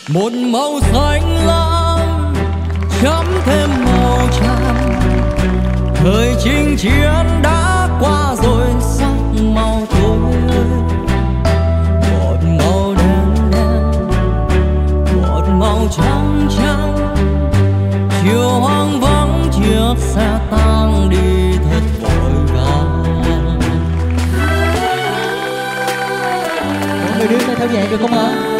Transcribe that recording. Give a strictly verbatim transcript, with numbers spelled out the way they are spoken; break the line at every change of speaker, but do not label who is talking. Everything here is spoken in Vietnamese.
một màu xanh lam chấm thêm màu trắng. Thời chinh chiến đã qua rồi sắc màu tối, một màu đen đen, một màu trắng trắng. Chiều hoang vắng chiếc xe tang đi thật vội vã.
Mọi người đưa tay theo nhẹ được không ạ?